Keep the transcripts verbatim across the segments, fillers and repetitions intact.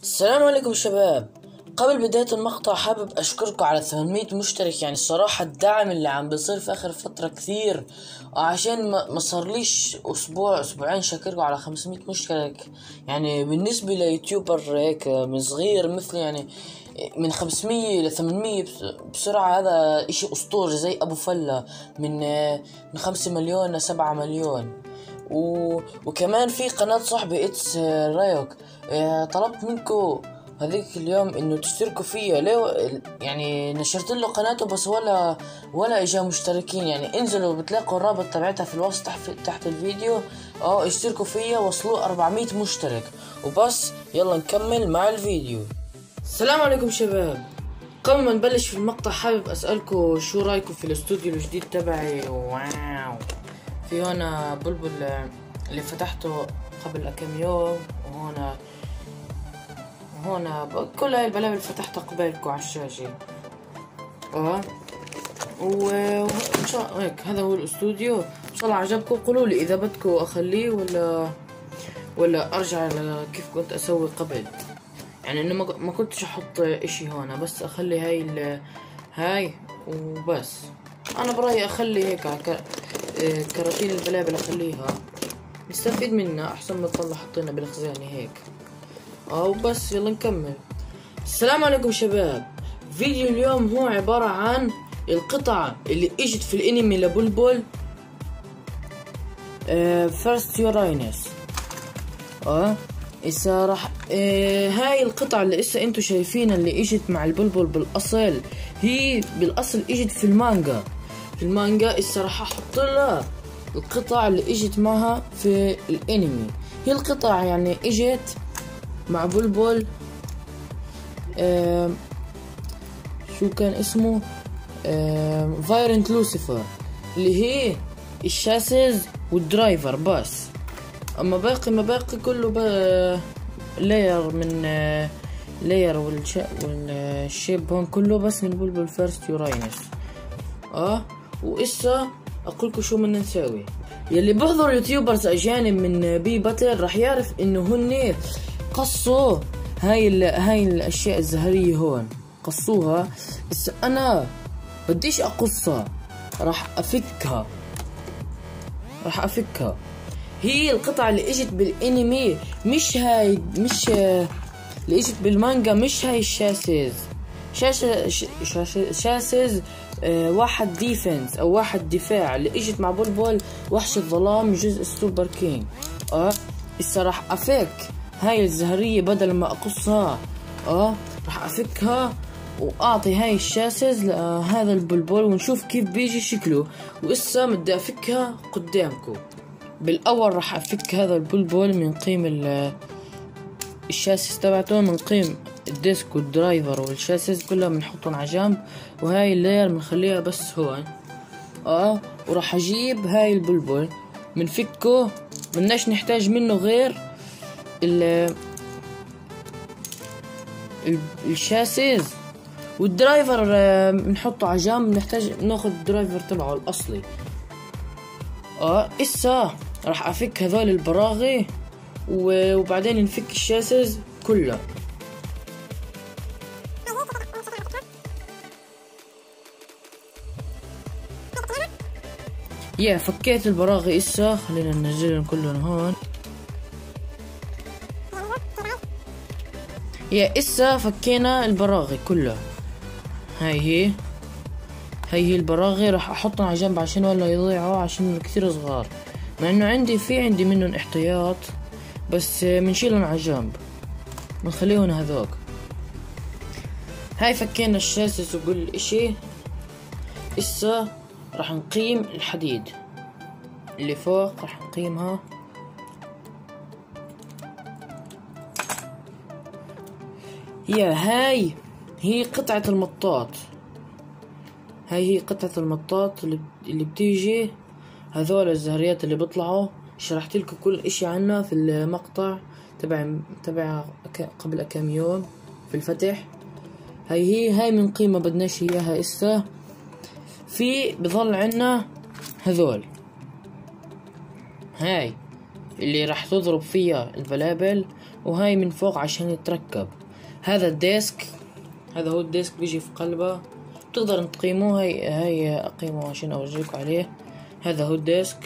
السلام عليكم شباب. قبل بداية المقطع حابب أشكركم على ثمانمية مشترك. يعني الصراحة الدعم اللي عم بيصير في آخر فترة كثير، وعشان ما صارليش أسبوع أسبوعين شاكركم على خمسمية مشترك. يعني بالنسبة ليوتيوبر هيك من صغير مثل يعني من خمسمية لثمانمية بسرعة، هذا إشي أسطوري زي أبو فلة من من خمسة مليون لسبعة مليون. و... وكمان في قناة صاحبي اتس رايوك، اه طلبت منكو هذيك اليوم انه تشتركوا فيها. ليه يعني نشرت له قناته بس ولا ولا اجا مشتركين. يعني انزلوا بتلاقوا الرابط تبعتها في الوصف تحت, تحت الفيديو، اه اشتركوا فيها وصلوا أربعمية مشترك وبس. يلا نكمل مع الفيديو. السلام عليكم شباب. قبل ما نبلش في المقطع حابب اسألكم شو رايكم في الاستوديو الجديد تبعي. واو، في هنا بلبل اللي فتحته قبل كم يوم، وهنا هنا كل هاي البلابل فتحتها قبالكم على الشاشة. اه وان شاء هيك هذا هو الاستوديو. ان شاء الله عجبكم. قولوا لي اذا بدكم اخليه ولا ولا ارجع كيف كنت اسوي قبل. يعني انه ما كنتش احط اشي هون، بس اخلي هاي ال هاي وبس. انا برايي اخلي هيك كراتين البلابل اخليها نستفيد منها احسن ما تطلع حطينا بالخزانة هيك. اه وبس يلا نكمل. السلام عليكم شباب. فيديو اليوم هو عبارة عن القطعة اللي اجت في الانمي لبلبل فيرست يوراينس. اه اسا راح آه هاي القطعة اللي اسا انتو شايفينها اللي اجت مع البلبل بالاصل، هي بالاصل اجت في المانجا. في المانجا اسا راح احط لها القطع اللي اجت معها في الانمي. هي القطع يعني اجت مع بلبل آه شو كان اسمه آه فايرنت لوسيفر، اللي هي الشاسز والدرايفر بس. اما باقي ما باقي كله بقى لاير من آه لاير والشيب هون كله بس من بلبل فيرست يوراينس. اه وإسا اقولكم شو بدنا نساوي. يلي بحضر يوتيوبرز اجانب من بي باتل راح يعرف انه هن قصوا هاي ال... هاي الاشياء الزهرية هون، قصوها. بس انا بديش اقصها، راح افكها راح افكها. هي القطعة اللي اجت بالانمي مش هاي، مش اللي اجت بالمانجا، مش هاي الشاسز. شاشة شاشة شاسز آه واحد ديفنس او واحد دفاع اللي اجت مع بلبل وحش الظلام جزء السوبر كينج. اه اسا راح افك هاي الزهرية بدل ما اقصها. اه راح افكها واعطي هاي الشاسز لهذا البلبل ونشوف كيف بيجي شكله. واسا بدي افكها قدامكم. بالاول راح افك هذا البلبل من قيم الشاسس تبعته، من قيم الديسك والدرايفر والشاسس كلها بنحطهم على جنب، وهاي اللاير بنخليها بس هون. اه وراح اجيب هاي البلبل بنفكه، بدناش نحتاج منه غير ال الشاسز والدرايفر بنحطه على جنب. بنحتاج ناخذ الدرايفر تبعه الاصلي. اه اسا راح افك هذول البراغي وبعدين نفك الشاسز كلها. يا فكيت البراغي اسا، خلينا ننزلهم كلهم هون. يا اسا فكينا البراغي كلها. هاي هي هاي هي البراغي. راح احطهم على جنب عشان ولا يضيعوا، عشان كثير صغار. مع انه عندي في عندي منهم احتياط، بس بنشيلهم على جنب بنخليهم هذوك. هاي فكينا الشاسس وكل اشي. اسا راح نقيم الحديد اللي فوق، راح نقيمها. يا هاي هي قطعة المطاط. هاي هي قطعة المطاط اللي اللي بتيجي هذول الزهريات اللي بيطلعوا. شرحت لكم كل اشي عنها في المقطع تبع تبع قبل كم يوم في الفتح. هاي هي هاي من قيمة بدناش اياها اسا. في بظل عنا هذول، هاي اللي راح تضرب فيها البلابل وهاي من فوق عشان يتركب. هذا الديسك، هذا هو الديسك بيجي في قلبه، تقدر تقيموه. هاي هاي اقيمه عشان اورجيكم عليه. هذا هو الديسك.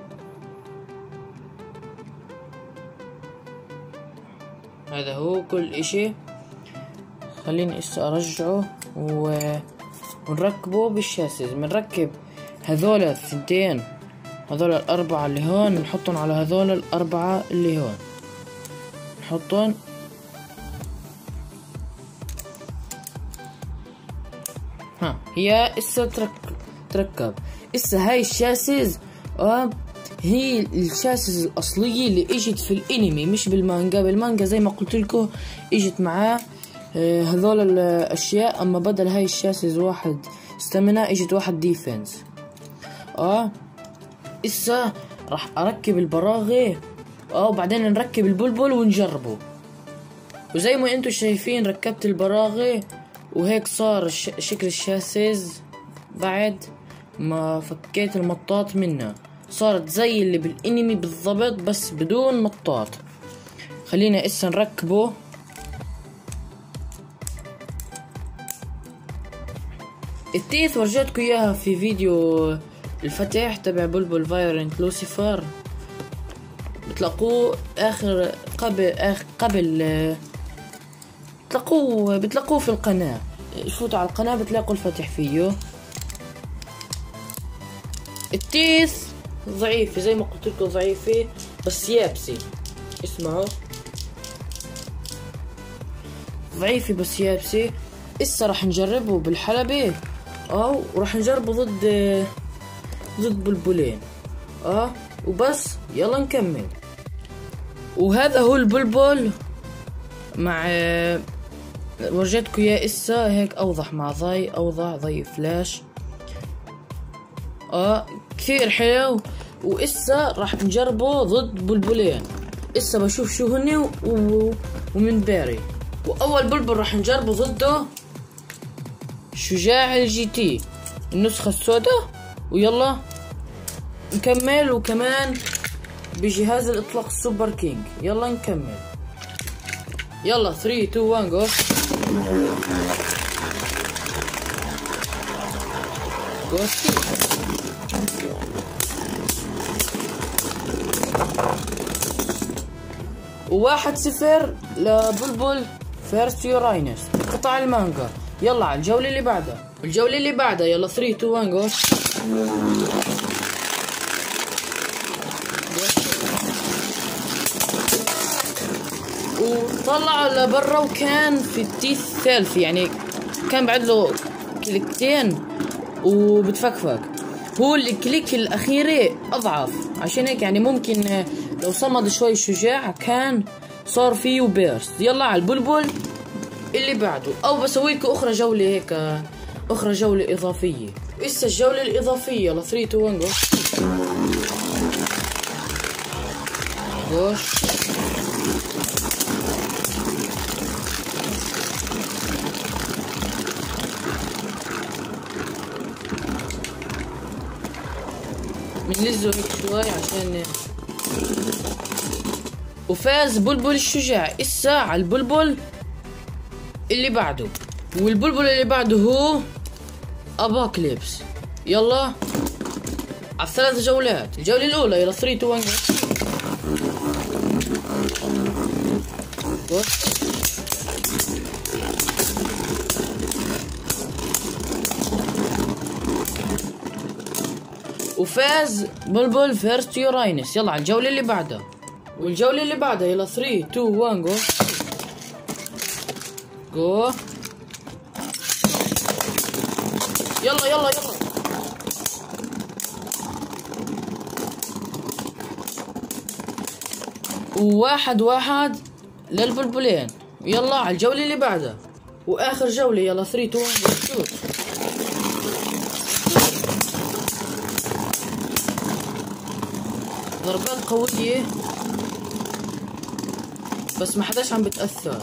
هذا هو كل اشي. خليني هسه ارجعه و... ونركبه بالشاسيز. بنركب هذول الثنتين، هذول الاربعة اللي هون، نحطهم على هذول الاربعة اللي هون، نحطهم. ها هي اسا ترك... تركب. اسا هاي الشاسيز آه هي الشاسيز الاصلية اللي اجت في الانمي، مش بالمانجا. بالمانجا زي ما قلت لكم اجت معاه آه هذول الاشياء، اما بدل هاي الشاسيز واحد ستامينا اجت واحد ديفنس. اه اسا راح اركب البراغي اه وبعدين نركب البلبل ونجربه. وزي ما انتم شايفين ركبت البراغي وهيك صار شكل الشاسيز. بعد ما فكيت المطاط منها صارت زي اللي بالانمي بالضبط بس بدون مطاط. خلينا اسا نركبه. التيث ورجيتكم اياها في فيديو الفتح تبع بلبل فايرنت لوسيفر، بتلاقوه اخر قبل آخر قبل بتلاقوه بتلاقوه في القناة. فوتوا على القناة بتلاقوا الفتح فيه. التيث ضعيفة زي ما قلت لكم، ضعيفة بس يابسة. اسمعوا، ضعيفة بس يابسة. اسا راح نجربه بالحلبة اه وراح نجربه ضد ضد بلبلين اه وبس. يلا نكمل. وهذا هو البلبل مع ورجيتكم اياه اسا هيك اوضح مع ضي اوضح ضي فلاش اه كثير حلو. واسا راح نجربه ضد بلبلين. اسا بشوف شو هني و... ومن باري. واول بلبل راح نجربه ضده شجاع الجي تي النسخة السوداء. ويلا نكمل. وكمان بجهاز الاطلاق السوبر كينج. يلا نكمل. يلا ثلاثة اثنين واحد جو جو. وواحد صفر لبلبل فيرست يوراينس قطع المانجا. يلا على الجولة اللي بعدها. الجولة اللي بعدها يلا ثلاثة اثنين واحد جو. وطلع لبرا وكان في التيث الثالث، يعني كان بعد له كليكتين وبتفكفك. هو الكليك الأخيرة أضعف، عشان هيك يعني ممكن لو صمد شوي شجاع كان صار فيه بيرست. يلا على البلبل اللي بعده. أو بسويلكوا أخرى جولة هيك، أخرى جولة إضافية. إسا الجولة الإضافية يلا ثلاثة اثنين واحد جو. غوش بنلزه هيك شوي عشان. وفاز بلبل الشجاع. اسا على البلبل اللي بعده. والبلبل اللي بعده هو ابوكليبس. يلا على الثلاث جولات. الجولة الأولى يلا ثلاثة اثنين واحد وفاز بلبل فيرست يوراينس. يلا على الجولة اللي بعدها. والجولة اللي بعدها يلا ثلاثة اثنين واحد جو جو. يلا يلا يلا. وواحد واحد للبلبلين. يلا على الجولة اللي بعدها واخر جولة. يلا ثلاثة اثنين واحد شوت. ضربات قوية بس ما حداش عم بتأثر.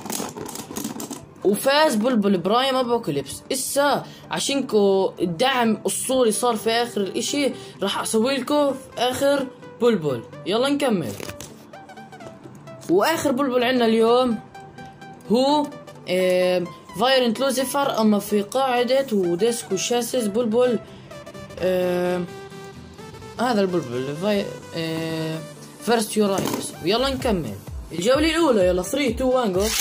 وفاز بلبل برايم ابوكاليبس. اسا عشانكو الدعم الاسطوري صار في اخر الاشي، راح اسوي لكم في اخر بلبل. يلا نكمل. واخر بلبل عندنا اليوم هو آه فايرنت لوسيفر، اما في قاعدة وديسكو شاسس بلبل آه هذا البلبل فاي آه فيرست يوراينس. ويلا نكمل الجولة الأولى. يلا ثلاثة اثنين واحد جو.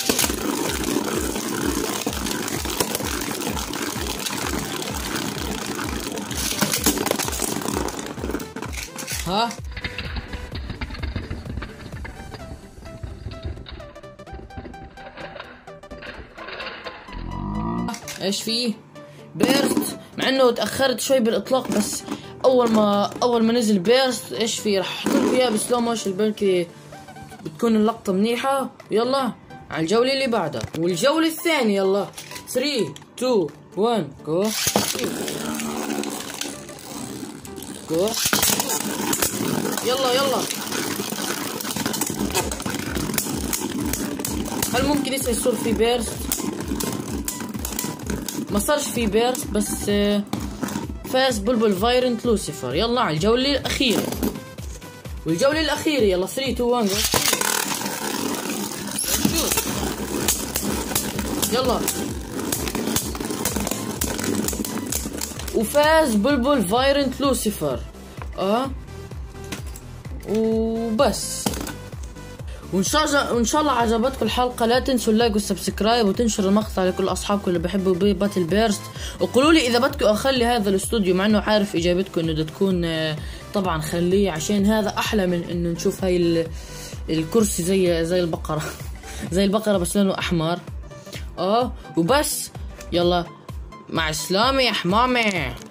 ها ايش فيه؟ بيرست، مع انه تاخرت شوي بالاطلاق، بس اول ما اول ما نزل بيرست ايش فيه راح احط لكم اياه بسلو موشن، بلكي بتكون اللقطة منيحة. يلا على الجولة اللي بعدها والجولة الثانية. يلا ثلاثة اثنين واحد جو جو. يلا يلا. هل ممكن يصير يصير في بيرست؟ ما صارش في بيرست، بس فاز بلبل فايرنت لوسيفر. يلا على الجولة الأخيرة والجولة الأخيرة. يلا ثلاثة اثنين واحد يلا. وفاز بلبل فايرنت لوسيفر. اه وبس. وان شاء الله وان شاء الله عجبتكم الحلقه. لا تنسوا اللايك والسبسكرايب وتنشروا المقطع لكل اصحابكم اللي بيحبوا باتل بيرست. وقولوا لي اذا بدكم اخلي هذا الاستوديو، مع انه عارف اجابتكم انه تكون طبعا خليه، عشان هذا احلى من انه نشوف هاي الكرسي زي زي البقره زي البقره بس لونه احمر. اه وبس. يلا مع السلامه يا حمامه.